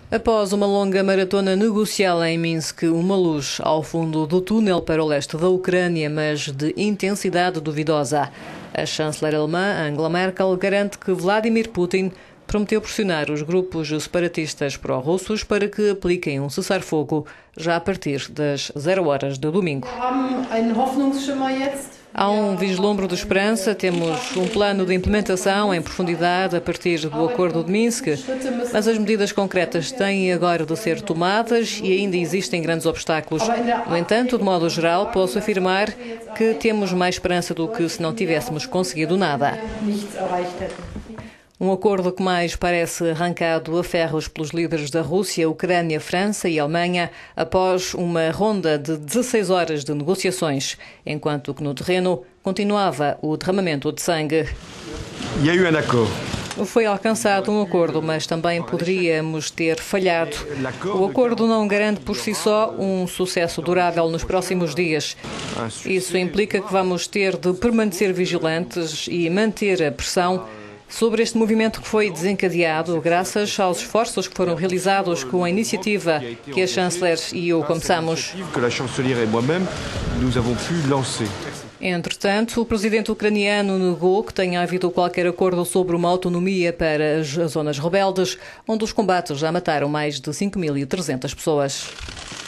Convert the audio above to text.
Após uma longa maratona negocial em Minsk, uma luz ao fundo do túnel para o leste da Ucrânia, mas de intensidade duvidosa. A chanceler alemã, Angela Merkel, garante que Vladimir Putin prometeu pressionar os grupos separatistas pró-russos para que apliquem um cessar-fogo já a partir das 0 horas de domingo. Há um vislumbre de esperança, temos um plano de implementação em profundidade a partir do Acordo de Minsk, mas as medidas concretas têm agora de ser tomadas e ainda existem grandes obstáculos. No entanto, de modo geral, posso afirmar que temos mais esperança do que se não tivéssemos conseguido nada. Um acordo que mais parece arrancado a ferros pelos líderes da Rússia, Ucrânia, França e Alemanha após uma ronda de 16 horas de negociações, enquanto que no terreno continuava o derramamento de sangue. Foi alcançado um acordo, mas também poderíamos ter falhado. O acordo não garante por si só um sucesso durável nos próximos dias. Isso implica que vamos ter de permanecer vigilantes e manter a pressão sobre este movimento que foi desencadeado graças aos esforços que foram realizados com a iniciativa que a chanceler e eu começamos. Entretanto, o presidente ucraniano negou que tenha havido qualquer acordo sobre uma autonomia para as zonas rebeldes, onde os combates já mataram mais de 5.300 pessoas.